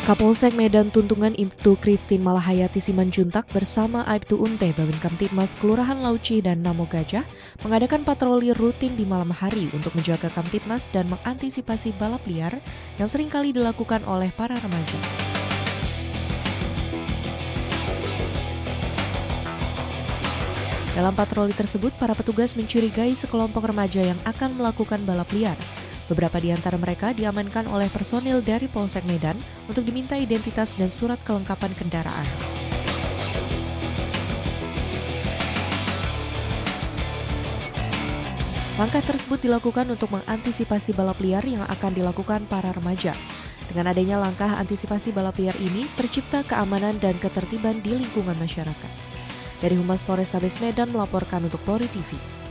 Kapolsek Medan Tuntungan Ibtu Christine Malahayati Simanjuntak bersama Aibtu Unte Babin Kamtibmas Kelurahan Lauci dan Namo Gajah mengadakan patroli rutin di malam hari untuk menjaga Kamtibmas dan mengantisipasi balap liar yang seringkali dilakukan oleh para remaja. Dalam patroli tersebut, para petugas mencurigai sekelompok remaja yang akan melakukan balap liar. Beberapa di antara mereka diamankan oleh personil dari Polsek Medan untuk diminta identitas dan surat kelengkapan kendaraan. Langkah tersebut dilakukan untuk mengantisipasi balap liar yang akan dilakukan para remaja. Dengan adanya langkah antisipasi balap liar ini, tercipta keamanan dan ketertiban di lingkungan masyarakat. Dari Humas Polrestabes Medan melaporkan untuk Polri TV.